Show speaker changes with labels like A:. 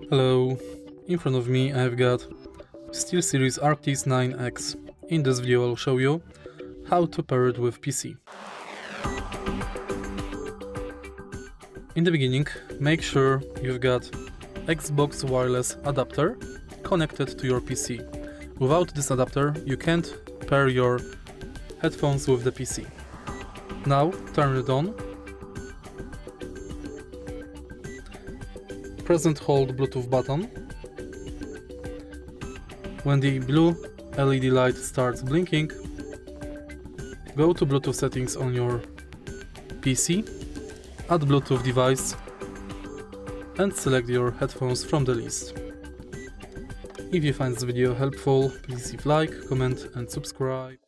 A: Hello, in front of me I've got SteelSeries Arctis 9X. In this video I'll show you how to pair it with PC. In the beginning, make sure you've got Xbox wireless adapter connected to your PC. Without this adapter you can't pair your headphones with the PC. Now turn it on. Press and hold Bluetooth button. When the blue LED light starts blinking, go to Bluetooth settings on your PC, add Bluetooth device and select your headphones from the list. If you find this video helpful, please leave like, comment and subscribe.